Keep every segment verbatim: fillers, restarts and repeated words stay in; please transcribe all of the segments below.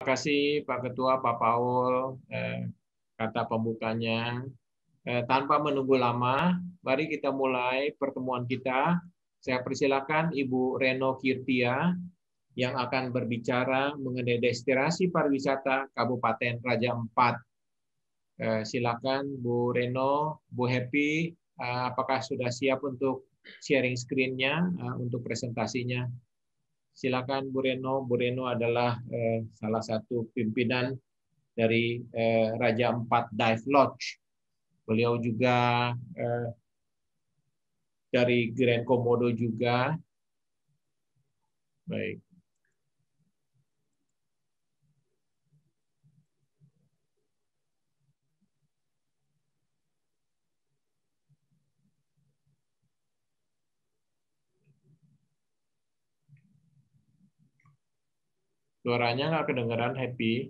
Terima kasih Pak Ketua, Pak Paul, eh, kata pembukanya. Eh, tanpa menunggu lama, mari kita mulai pertemuan kita. Saya persilakan Ibu Reno Kirtia yang akan berbicara mengenai destinasi pariwisata Kabupaten Raja Ampat. Eh, silakan Bu Reno, Bu Happy, eh, apakah sudah siap untuk sharing screen-nya, eh, untuk presentasinya? Silakan Bu Reno. Bu Reno adalah eh, salah satu pimpinan dari eh, Raja Ampat Dive Lodge. Beliau juga eh, dari Grand Komodo juga. Baik. Suaranya nggak kedengeran, Happy.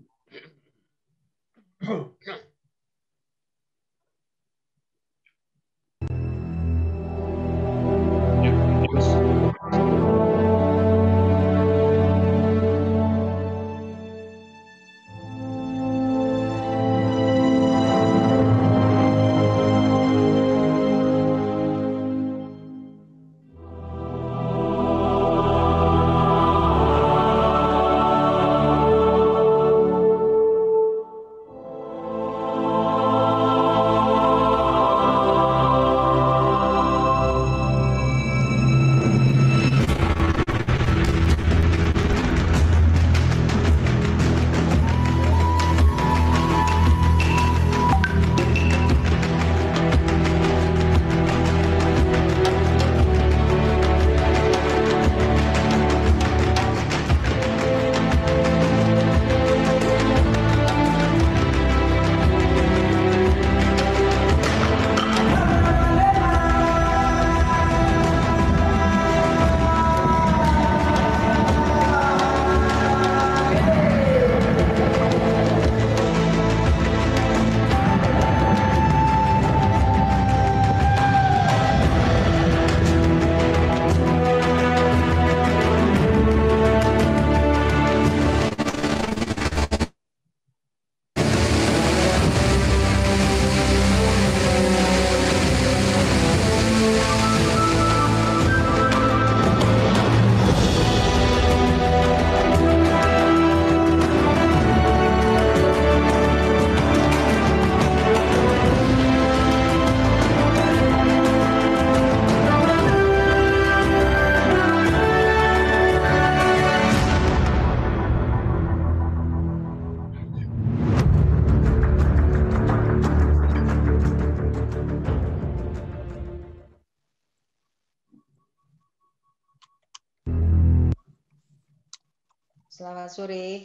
Selamat sore.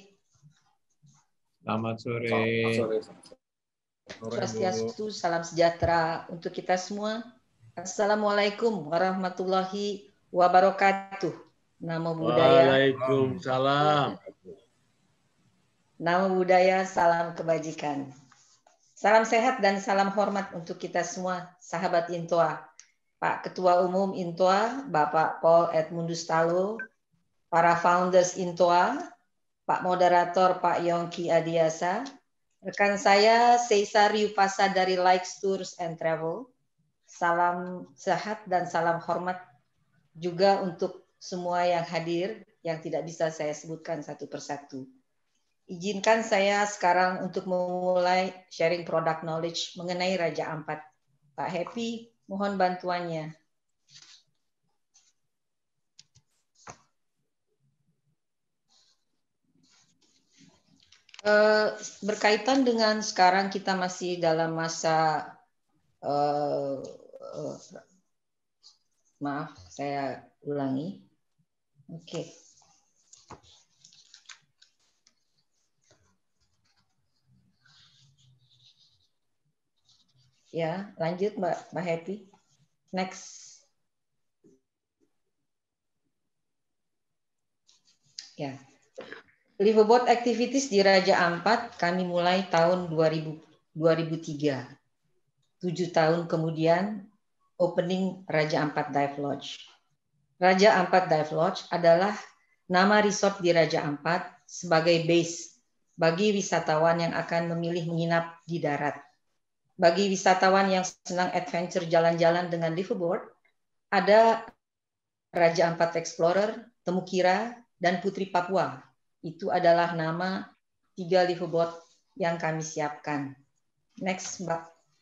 Selamat sore. Swastiastu, salam sejahtera untuk kita semua. Assalamualaikum warahmatullahi wabarakatuh. Namo Buddhaya. Waalaikumsalam. Namo Buddhaya, salam kebajikan. Salam sehat dan salam hormat untuk kita semua, sahabat Intoa. Pak Ketua Umum Intoa, Bapak Paul Edmundus Talo, para founders Intoa, Pak Moderator Pak Yongki Adiasa, rekan saya Seisa Ryupasa dari Likes Tours and Travel. Salam sehat dan salam hormat juga untuk semua yang hadir yang tidak bisa saya sebutkan satu persatu. Izinkan saya sekarang untuk memulai sharing product knowledge mengenai Raja Ampat. Pak Happy, mohon bantuannya. Uh, berkaitan dengan sekarang kita masih dalam masa uh, uh, maaf saya ulangi oke okay. Ya lanjut Mbak Mbak Happy, next ya. Liveaboard activities di Raja Ampat kami mulai tahun dua ribu, dua ribu tiga. Tujuh tahun kemudian opening Raja Ampat Dive Lodge. Raja Ampat Dive Lodge adalah nama resort di Raja Ampat sebagai base bagi wisatawan yang akan memilih menginap di darat. Bagi wisatawan yang senang adventure jalan-jalan dengan liveaboard, ada Raja Ampat Explorer, Temu Kira, dan Putri Papua. Itu adalah nama tiga liveaboard yang kami siapkan. Next, Mbak.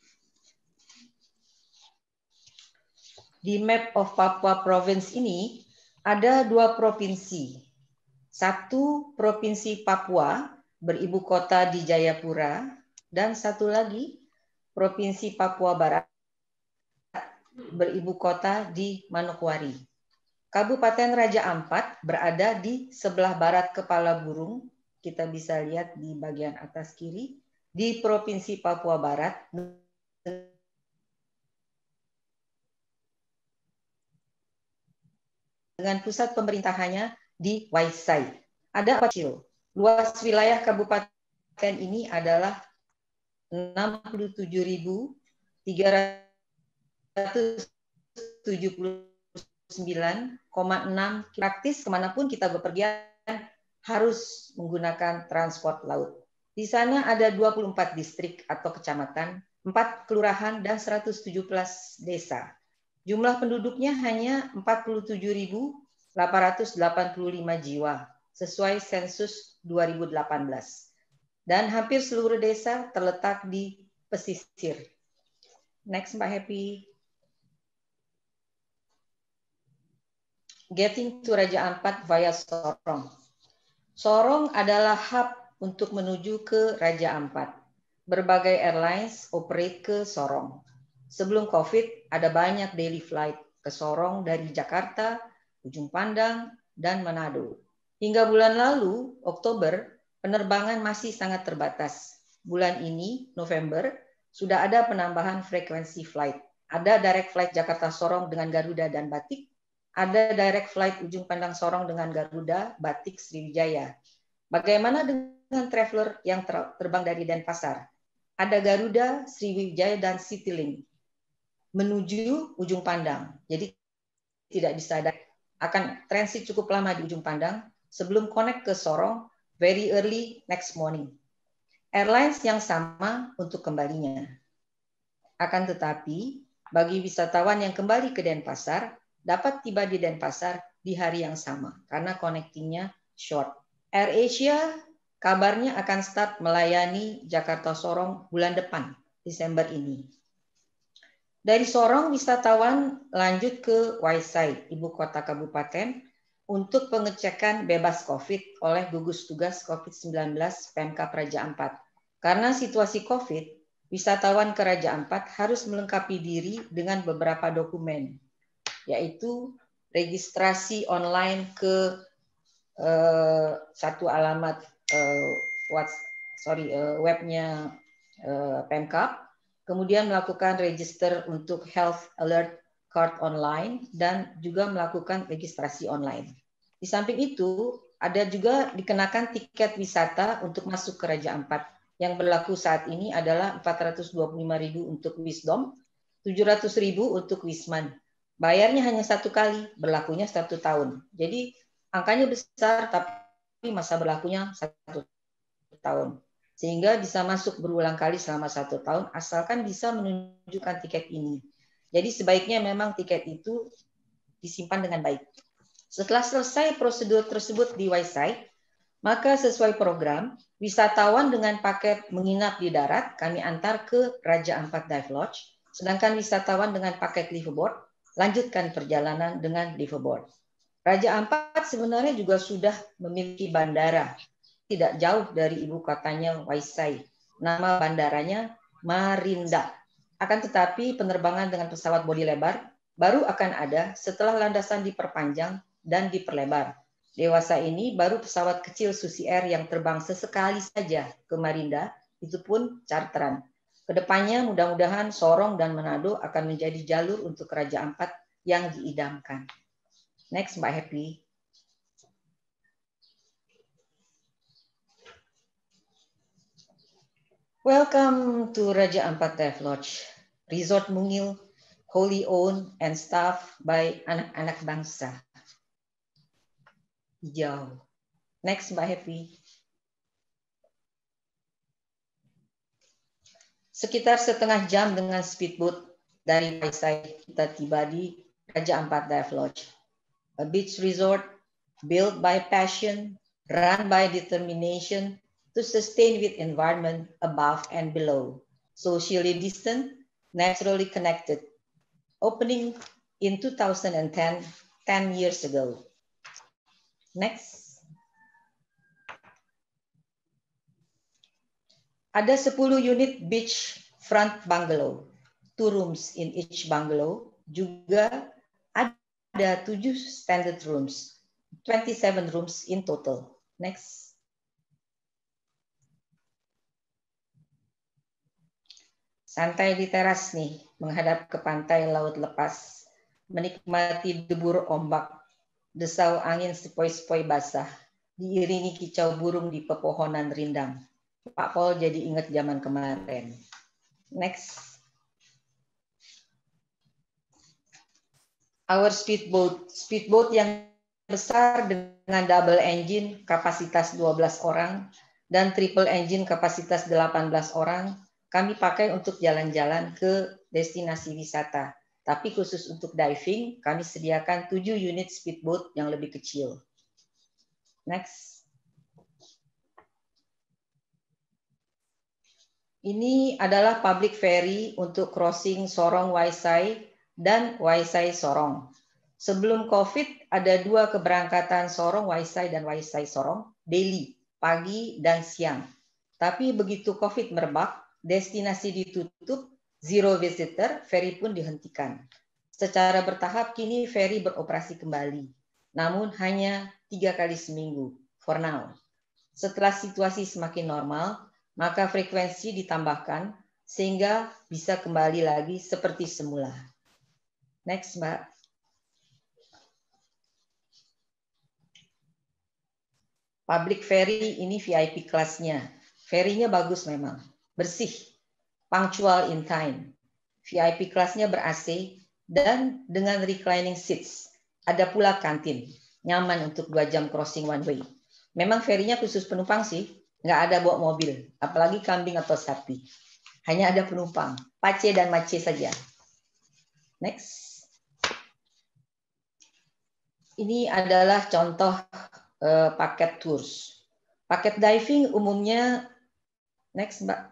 Di map of Papua Province ini ada dua provinsi. Satu provinsi Papua beribu kota di Jayapura, dan satu lagi Provinsi Papua Barat beribu kota di Manokwari. Kabupaten Raja Ampat berada di sebelah barat kepala burung, kita bisa lihat di bagian atas kiri, di Provinsi Papua Barat dengan pusat pemerintahannya di Waisai. Ada apa kecil? Luas wilayah kabupaten ini adalah enam puluh tujuh ribu tiga ratus tujuh puluh sembilan koma enam. Praktis kemanapun kita bepergian harus menggunakan transport laut. Di sana ada dua puluh empat distrik atau kecamatan, empat kelurahan, dan seratus tujuh belas desa. Jumlah penduduknya hanya empat puluh tujuh ribu delapan ratus delapan puluh lima jiwa, sesuai sensus dua ribu delapan belas. Dan hampir seluruh desa terletak di pesisir. Next, Mbak Happy. Getting to Raja Ampat via Sorong. Sorong adalah hub untuk menuju ke Raja Ampat. Berbagai airlines operate ke Sorong. Sebelum COVID, ada banyak daily flight ke Sorong dari Jakarta, Ujung Pandang, dan Manado. Hingga bulan lalu, Oktober, penerbangan masih sangat terbatas. Bulan ini, November, sudah ada penambahan frekuensi flight. Ada direct flight Jakarta Sorong dengan Garuda dan Batik. Ada direct flight Ujung Pandang Sorong dengan Garuda, Batik, Sriwijaya. Bagaimana dengan traveler yang terbang dari Denpasar? Ada Garuda, Sriwijaya, dan Citylink menuju Ujung Pandang. Jadi tidak bisa ada, akan transit cukup lama di Ujung Pandang sebelum connect ke Sorong very early next morning. Airlines yang sama untuk kembalinya. Akan tetapi, bagi wisatawan yang kembali ke Denpasar, dapat tiba di Denpasar di hari yang sama, karena connectingnya short. AirAsia kabarnya akan start melayani Jakarta Sorong bulan depan, Desember ini. Dari Sorong, wisatawan lanjut ke Waisai, ibu kota kabupaten, untuk pengecekan bebas COVID oleh gugus tugas COVID sembilan belas Pemkab Raja Ampat. Karena situasi COVID, wisatawan ke Raja Ampat harus melengkapi diri dengan beberapa dokumen, yaitu registrasi online ke uh, satu alamat uh, what, sorry, uh, webnya uh, Pemkab, kemudian melakukan register untuk health alert card online, dan juga melakukan registrasi online. Di samping itu, ada juga dikenakan tiket wisata untuk masuk ke Raja Ampat. Yang berlaku saat ini adalah empat ratus dua puluh lima ribu untuk Wisdom, tujuh ratus ribu untuk Wisman. Bayarnya hanya satu kali, berlakunya satu tahun. Jadi angkanya besar, tapi masa berlakunya satu tahun. Sehingga bisa masuk berulang kali selama satu tahun, asalkan bisa menunjukkan tiket ini. Jadi sebaiknya memang tiket itu disimpan dengan baik. Setelah selesai prosedur tersebut di Waisai, maka sesuai program, wisatawan dengan paket menginap di darat kami antar ke Raja Ampat Dive Lodge, sedangkan wisatawan dengan paket liveaboard lanjutkan perjalanan dengan liveaboard. Raja Ampat sebenarnya juga sudah memiliki bandara, tidak jauh dari ibu kotanya Waisai. Nama bandaranya Marinda. Akan tetapi penerbangan dengan pesawat bodi lebar baru akan ada setelah landasan diperpanjang dan diperlebar. Dewasa ini baru pesawat kecil Susi Air yang terbang sesekali saja ke Marinda, itu pun charteran. Kedepannya mudah-mudahan Sorong dan Manado akan menjadi jalur untuk Raja Ampat yang diidamkan. Next, Mbak Happy. Welcome to Raja Ampat Dive Lodge, Resort Mungil, wholly owned and staffed by anak-anak bangsa. Hijau. Next, Mbak Happy. Sekitar setengah jam dengan speedboat dari Waisai kita tiba di Raja Ampat Dive Lodge. A beach resort built by passion, run by determination to sustain with environment above and below, socially distant, naturally connected, opening in two thousand ten, ten years ago. Next. Ada sepuluh unit beach front bungalow, two rooms in each bungalow, juga ada tujuh standard rooms, twenty-seven rooms in total. Next. Santai di teras nih, menghadap ke pantai laut lepas, menikmati debur ombak, desau angin sepoi-sepoi basah, diiringi kicau burung di pepohonan rindang. Pak Paul jadi ingat zaman kemarin. Next. Our speedboat, speedboat yang besar dengan double engine kapasitas dua belas orang dan triple engine kapasitas delapan belas orang, kami pakai untuk jalan-jalan ke destinasi wisata. Tapi khusus untuk diving, kami sediakan tujuh unit speedboat yang lebih kecil. Next. Ini adalah public ferry untuk crossing Sorong Waisai dan Waisai Sorong. Sebelum COVID, ada dua keberangkatan Sorong Waisai dan Waisai Sorong daily, pagi dan siang. Tapi begitu COVID merebak, destinasi ditutup, zero visitor, ferry pun dihentikan. Secara bertahap kini ferry beroperasi kembali, namun hanya tiga kali seminggu, for now. Setelah situasi semakin normal, maka frekuensi ditambahkan sehingga bisa kembali lagi seperti semula. Next, Mbak. Public ferry ini V I P kelasnya. Ferry-nya bagus memang, bersih, punctual in time. V I P kelasnya ber-A C dan dengan reclining seats. Ada pula kantin, nyaman untuk dua jam crossing one way. Memang ferry-nya khusus penumpang sih, nggak ada bawa mobil, apalagi kambing atau sapi. Hanya ada penumpang, pace dan mace saja. Next. Ini adalah contoh eh, paket tours. Paket diving umumnya, next Mbak.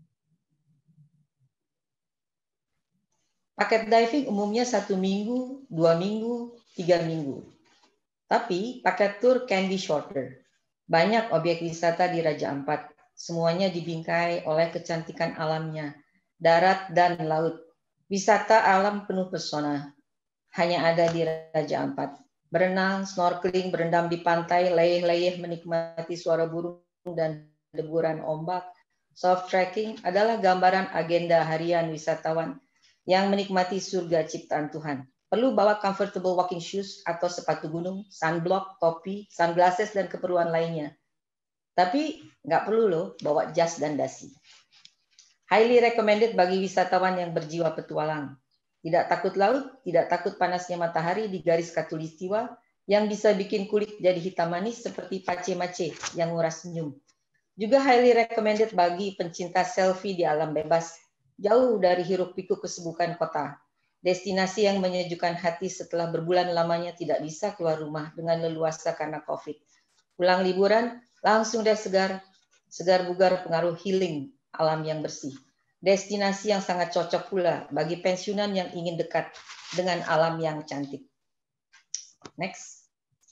Paket diving umumnya satu minggu, dua minggu, tiga minggu. Tapi paket tour can be shorter. Banyak objek wisata di Raja Ampat. Semuanya dibingkai oleh kecantikan alamnya, darat dan laut. Wisata alam penuh pesona. Hanya ada di Raja Ampat. Berenang, snorkeling, berendam di pantai, leyeh-leyeh menikmati suara burung dan deburan ombak. Soft trekking adalah gambaran agenda harian wisatawan yang menikmati surga ciptaan Tuhan. Perlu bawa comfortable walking shoes atau sepatu gunung, sunblock, topi, sunglasses, dan keperluan lainnya. Tapi nggak perlu loh bawa jas dan dasi. Highly recommended bagi wisatawan yang berjiwa petualang. Tidak takut laut, tidak takut panasnya matahari di garis khatulistiwa yang bisa bikin kulit jadi hitam manis seperti pace-mace yang nguras senyum. Juga highly recommended bagi pencinta selfie di alam bebas, jauh dari hiruk-pikuk kesibukan kota. Destinasi yang menyejukkan hati setelah berbulan lamanya tidak bisa keluar rumah dengan leluasa karena COVID. Pulang liburan, langsung deh segar, segar bugar pengaruh healing alam yang bersih. Destinasi yang sangat cocok pula bagi pensiunan yang ingin dekat dengan alam yang cantik. Next.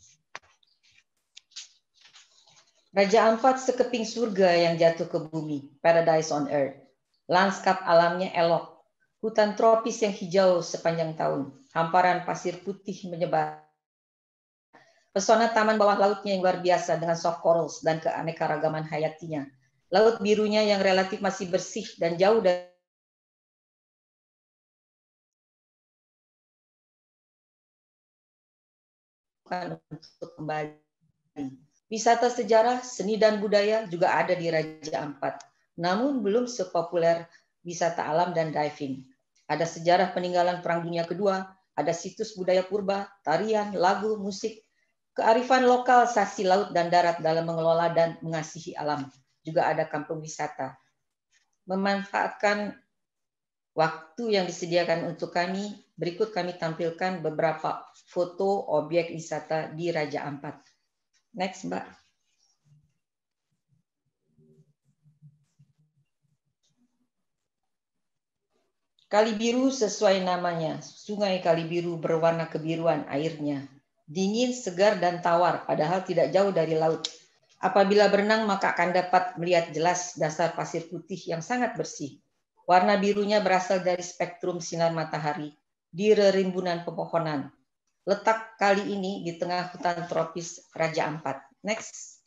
Raja Ampat sekeping surga yang jatuh ke bumi, paradise on earth. Lanskap alamnya elok. Hutan tropis yang hijau sepanjang tahun, hamparan pasir putih menyebar. Pesona taman bawah lautnya yang luar biasa dengan soft corals dan keanekaragaman hayatinya. Laut birunya yang relatif masih bersih dan jauh dari untuk kembali. Wisata sejarah, seni dan budaya juga ada di Raja Ampat, namun belum sepopuler wisata alam dan diving. Ada sejarah peninggalan Perang Dunia Kedua, ada situs budaya purba, tarian, lagu, musik, kearifan lokal sasi laut dan darat dalam mengelola dan mengasihi alam. Juga ada kampung wisata. memanfaatkan waktu yang disediakan untuk kami, berikut kami tampilkan beberapa foto objek wisata di Raja Ampat. Next, Mbak. Kali Biru sesuai namanya, Sungai Kali Biru berwarna kebiruan airnya. Dingin, segar, dan tawar, padahal tidak jauh dari laut. Apabila berenang, maka akan dapat melihat jelas dasar pasir putih yang sangat bersih. Warna birunya berasal dari spektrum sinar matahari di rerimbunan pepohonan. Letak kali ini di tengah hutan tropis Raja Ampat. Next.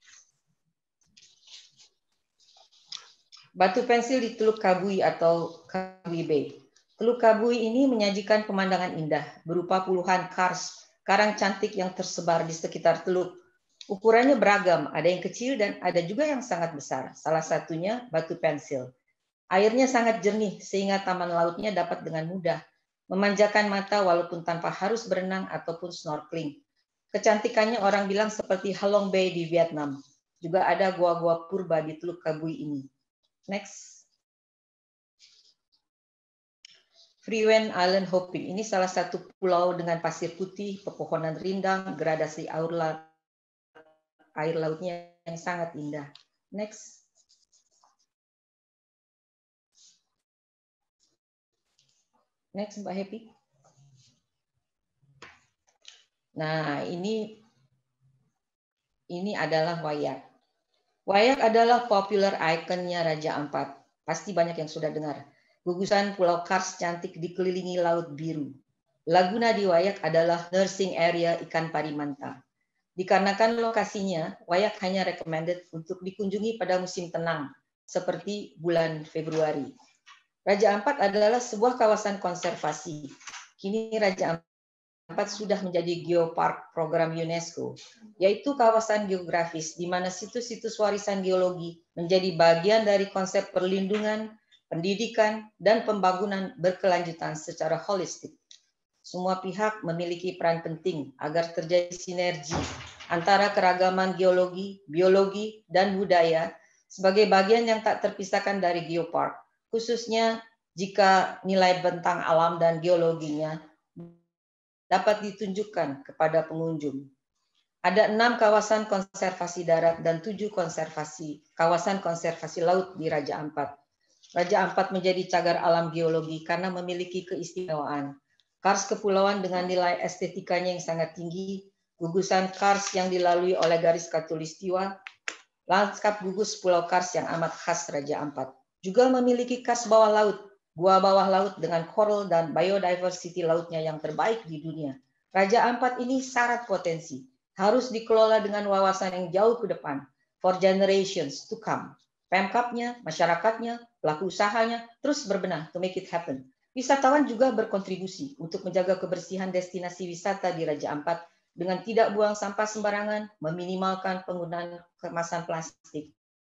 Batu pensil di Teluk Kabui atau Kabui Bay. Teluk Kabui ini menyajikan pemandangan indah berupa puluhan kars, karang cantik yang tersebar di sekitar teluk. Ukurannya beragam, ada yang kecil dan ada juga yang sangat besar. Salah satunya batu pensil. Airnya sangat jernih sehingga taman lautnya dapat dengan mudah memanjakan mata walaupun tanpa harus berenang ataupun snorkeling. Kecantikannya orang bilang seperti Halong Bay di Vietnam. Juga ada gua-gua purba di Teluk Kabui ini. Next. Freewen Island Hoping. Ini salah satu pulau dengan pasir putih, pepohonan rindang, gradasi air, la air lautnya yang sangat indah. Next. Next, Mbak Happy. Nah, ini ini adalah Wayak. Wayak adalah popular ikonnya Raja Ampat. Pasti banyak yang sudah dengar. Gugusan pulau kars cantik dikelilingi laut biru. Laguna di Wayak adalah nursing area ikan parimanta. Dikarenakan lokasinya, Wayak hanya recommended untuk dikunjungi pada musim tenang, seperti bulan Februari. Raja Ampat adalah sebuah kawasan konservasi. Kini Raja Ampat sudah menjadi geopark program UNESCO, yaitu kawasan geografis di mana situs-situs warisan geologi menjadi bagian dari konsep perlindungan, pendidikan, dan pembangunan berkelanjutan secara holistik. Semua pihak memiliki peran penting agar terjadi sinergi antara keragaman geologi, biologi, dan budaya sebagai bagian yang tak terpisahkan dari geopark, khususnya jika nilai bentang alam dan geologinya dapat ditunjukkan kepada pengunjung. Ada enam kawasan konservasi darat dan tujuh konservasi kawasan konservasi laut di Raja Ampat. Raja Ampat menjadi cagar alam geologi karena memiliki keistimewaan. Kars kepulauan dengan nilai estetikanya yang sangat tinggi, gugusan kars yang dilalui oleh garis khatulistiwa, lanskap gugus pulau kars yang amat khas Raja Ampat. Juga memiliki kars bawah laut, gua bawah laut dengan coral dan biodiversity lautnya yang terbaik di dunia. Raja Ampat ini syarat potensi, harus dikelola dengan wawasan yang jauh ke depan, for generations to come. Pemkapnya, masyarakatnya, pelaku usahanya terus berbenah to make it happen. Wisatawan juga berkontribusi untuk menjaga kebersihan destinasi wisata di Raja Ampat dengan tidak buang sampah sembarangan, meminimalkan penggunaan kemasan plastik.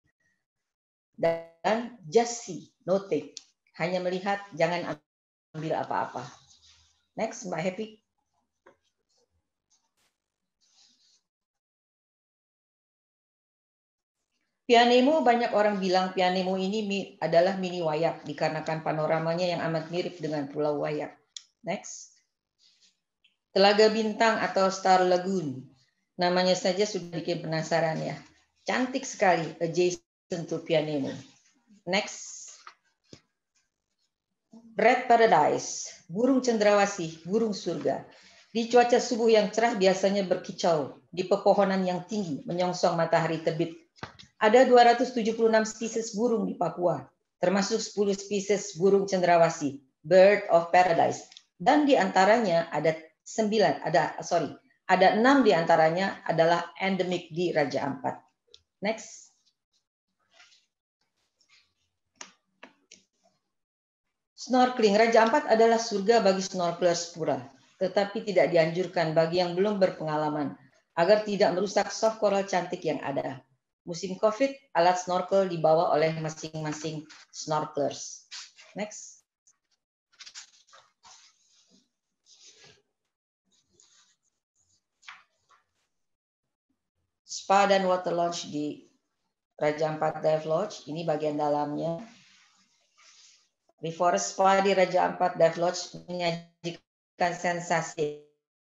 Dan just see, no take. Hanya melihat, jangan ambil apa-apa. Next, Mbak Happy. Pianemo, banyak orang bilang Pianemo ini adalah mini Wayak dikarenakan panoramanya yang amat mirip dengan Pulau Wayak. Next. Telaga Bintang atau Star Lagoon. Namanya saja sudah bikin penasaran ya. Cantik sekali, adjacent to Pianemo. Next. Red Paradise, burung cendrawasih, burung surga. Di cuaca subuh yang cerah biasanya berkicau di pepohonan yang tinggi menyongsong matahari terbit. Ada dua ratus tujuh puluh enam spesies burung di Papua, termasuk sepuluh spesies burung cendrawasih, bird of paradise. Dan di antaranya ada sembilan, ada sorry, ada enam di antaranya adalah endemik di Raja Ampat. Next. Snorkeling. Raja Ampat adalah surga bagi snorkelers pura, tetapi tidak dianjurkan bagi yang belum berpengalaman agar tidak merusak soft coral cantik yang ada. Musim COVID, alat snorkel dibawa oleh masing-masing snorkelers. Next. Spa dan water lounge di Raja Ampat Dive Lodge. Ini bagian dalamnya. Reforest Spa di Raja Ampat Dive Lodge menyajikan sensasi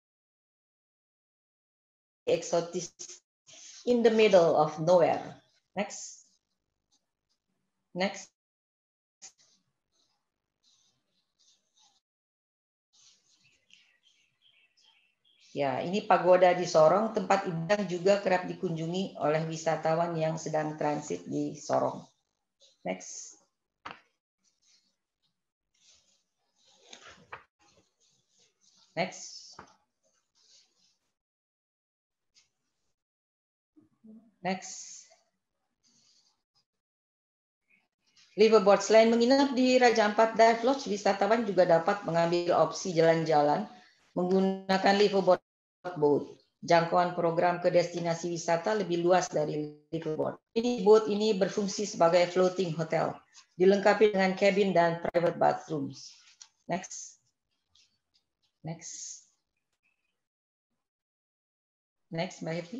eksotis in the middle of nowhere. Next. Next. Ya, ini pagoda di Sorong, tempat ibadah juga kerap dikunjungi oleh wisatawan yang sedang transit di Sorong. Next. Next. Next. Liveaboard, selain menginap di Raja Ampat Dive Lodge, wisatawan juga dapat mengambil opsi jalan-jalan menggunakan liveaboard boat. Jangkauan program ke destinasi wisata lebih luas dari liveaboard. Ini boat ini berfungsi sebagai floating hotel, dilengkapi dengan cabin dan private bathrooms. Next. Next. Next, Mbak Happy.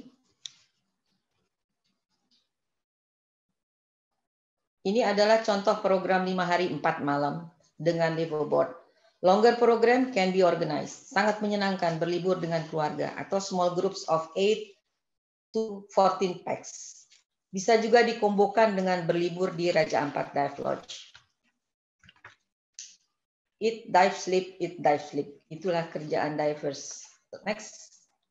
Ini adalah contoh program lima hari empat malam dengan liveaboard. Longer program can be organized. Sangat menyenangkan berlibur dengan keluarga atau small groups of eight to fourteen packs. Bisa juga dikombokan dengan berlibur di Raja Ampat Dive Lodge. Eat, dive, sleep, eat, dive, sleep. Itulah kerjaan divers. Next.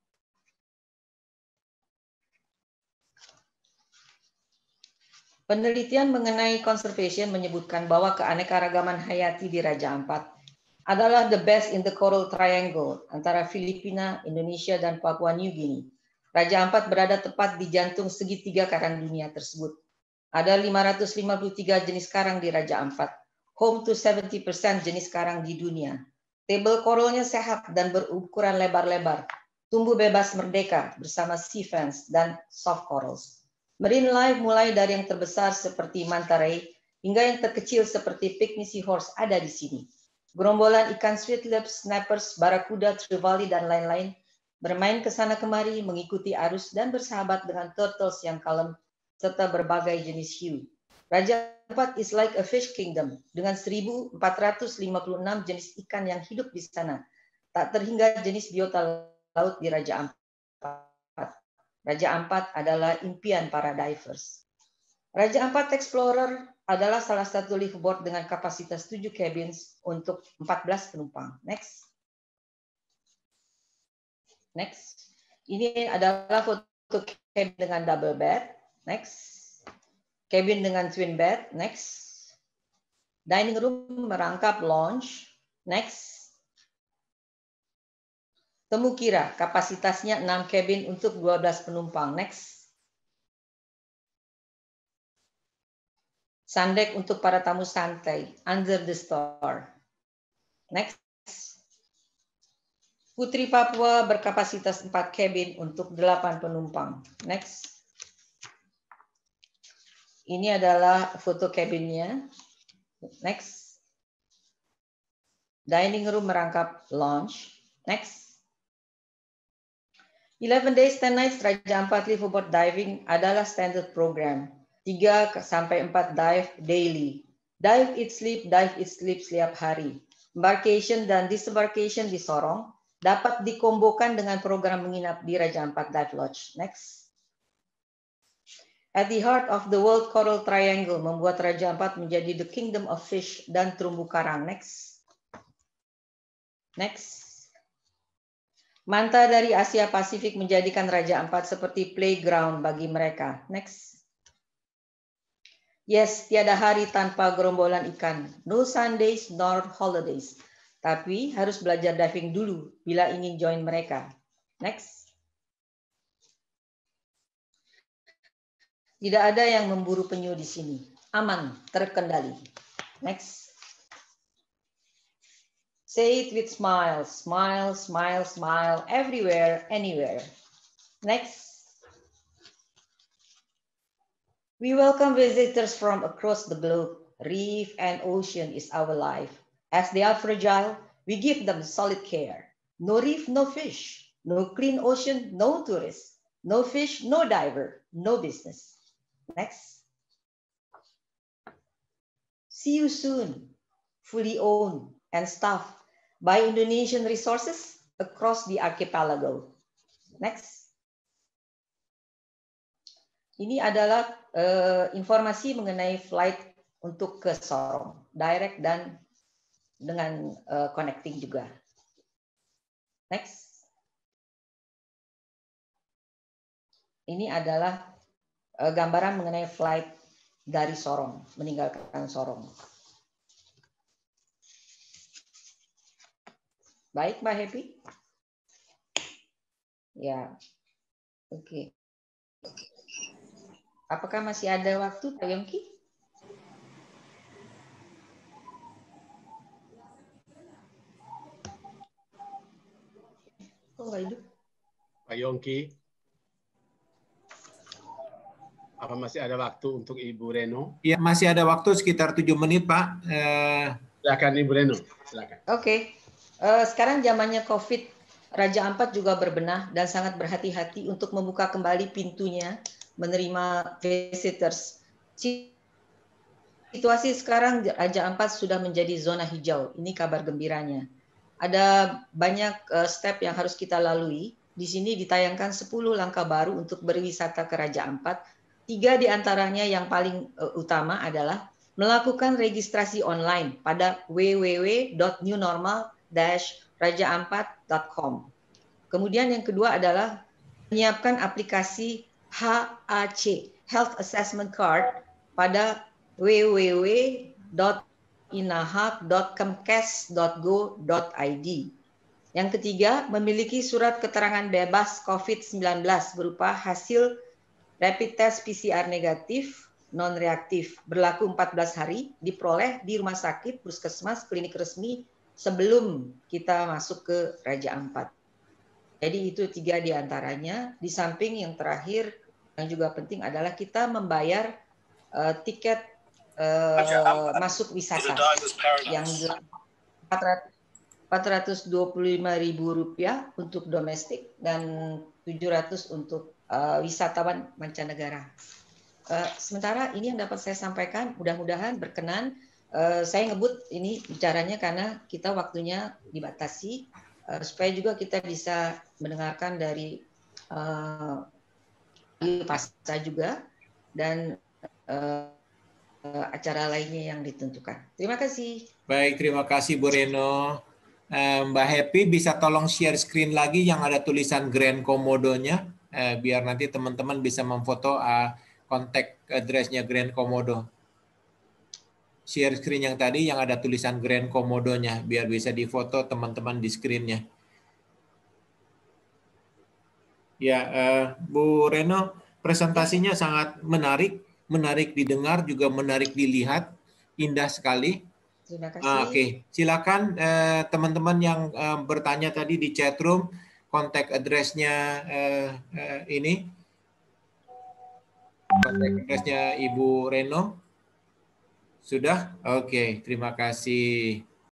Penelitian mengenai conservation menyebutkan bahwa keanekaragaman hayati di Raja Ampat adalah the best in the Coral Triangle antara Filipina, Indonesia, dan Papua New Guinea. Raja Ampat berada tepat di jantung segitiga karang dunia tersebut. Ada lima ratus lima puluh tiga jenis karang di Raja Ampat, home to seventy percent jenis karang di dunia. Table coralnya sehat dan berukuran lebar-lebar, tumbuh bebas merdeka bersama sea fans dan soft corals. Marine life mulai dari yang terbesar seperti manta ray hingga yang terkecil seperti pygmy seahorse ada di sini. Gerombolan ikan sweetlips, snappers, barakuda, trevally, dan lain-lain bermain ke sana kemari, mengikuti arus dan bersahabat dengan turtles yang kalem serta berbagai jenis hiu. Raja Ampat is like a fish kingdom dengan seribu empat ratus lima puluh enam jenis ikan yang hidup di sana. Tak terhingga jenis biota laut di Raja Ampat. Raja Ampat adalah impian para divers. Raja Ampat Explorer adalah salah satu liveaboard dengan kapasitas tujuh cabins untuk empat belas penumpang. Next. Next. Ini adalah foto cabin dengan double bed. Next. Cabin dengan twin bed. Next. Dining room merangkap lounge. Next. Temu kira, kapasitasnya enam cabin untuk dua belas penumpang. Next. Sandek untuk para tamu santai, under the star. Next. Putri Papua berkapasitas empat cabin untuk delapan penumpang. Next. Ini adalah foto cabinnya. Next. Dining room merangkap lounge. Next. eleven days, ten nights Raja Ampat liveaboard diving adalah standard program. tiga sampai empat dive daily. Dive, eat, sleep, dive, eat, sleep setiap hari. Embarkation dan disembarkation di Sorong dapat dikombokan dengan program menginap di Raja Ampat Dive Lodge. Next. At the heart of the world Coral Triangle membuat Raja Ampat menjadi the kingdom of fish dan terumbu karang. Next. Next. Manta dari Asia Pasifik menjadikan Raja Ampat seperti playground bagi mereka. Next. Yes, tiada hari tanpa gerombolan ikan. No Sundays nor holidays. Tapi harus belajar diving dulu bila ingin join mereka. Next. Tidak ada yang memburu penyu di sini. Aman, terkendali. Next. Say it with smile, smile, smile, smile, everywhere, anywhere. Next. We welcome visitors from across the globe. Reef and ocean is our life. As they are fragile, we give them solid care. No reef, no fish. No clean ocean, no tourists. No fish, no diver, no business. Next. See you soon. fully owned and staffed by Indonesian resources across the archipelago. Next. Ini adalah uh, informasi mengenai flight untuk ke Sorong, direct dan dengan uh, connecting juga. Next. Ini adalah uh, gambaran mengenai flight dari Sorong, meninggalkan Sorong. Baik, Mbak Happy? Ya, oke. Okay. Apakah masih ada waktu, Pak Yongki? Oh, nggak hidup. Pak Yongki, apa masih ada waktu untuk Ibu Reno? Ya, masih ada waktu sekitar tujuh menit, Pak. Eh... Silakan Ibu Reno. Silakan. Oke, okay. uh, sekarang zamannya COVID, Raja Ampat juga berbenah dan sangat berhati-hati untuk membuka kembali pintunya menerima visitors. Situasi sekarang Raja Ampat sudah menjadi zona hijau. Ini kabar gembiranya. Ada banyak uh, step yang harus kita lalui. Di sini ditayangkan sepuluh langkah baru untuk berwisata ke Raja Ampat. Tiga di antaranya yang paling uh, utama adalah melakukan registrasi online pada w w w dot new normal dash raja ampat dot com. Kemudian yang kedua adalah menyiapkan aplikasi H A C, Health Assessment Card, pada w w w dot inahak dot kemkes dot go dot i d. Yang ketiga, memiliki surat keterangan bebas COVID sembilan belas berupa hasil rapid test P C R negatif non-reaktif berlaku empat belas hari, diperoleh di rumah sakit, puskesmas, klinik resmi sebelum kita masuk ke Raja Ampat. Jadi itu tiga di antaranya. Di samping yang terakhir yang juga penting adalah kita membayar uh, tiket uh, masuk wisata yang empat ratus dua puluh lima ribu rupiah untuk domestik dan tujuh ratus untuk uh, wisatawan mancanegara. Uh, sementara ini yang dapat saya sampaikan, mudah-mudahan berkenan. Uh, saya ngebut ini bicaranya karena kita waktunya dibatasi, uh, supaya juga kita bisa mendengarkan dari uh, pasca juga dan uh, uh, acara lainnya yang ditentukan. Terima kasih. Baik, terima kasih Bu Reno. Uh, Mbak Happy bisa tolong share screen lagi yang ada tulisan Grand Komodo-nya, uh, biar nanti teman-teman bisa memfoto uh, kontak address-nya Grand Komodo. Share screen yang tadi yang ada tulisan Grand Komodo-nya, biar bisa difoto teman-teman di screen-nya. Ya, uh, Bu Reno, presentasinya sangat menarik, menarik didengar, juga menarik dilihat, indah sekali. Terima kasih. Uh, Oke, okay. Silakan uh, teman-teman yang uh, bertanya tadi di chat room, kontak address-nya uh, uh, ini. Kontak address-nya Ibu Reno. Sudah? Oke, okay, terima kasih.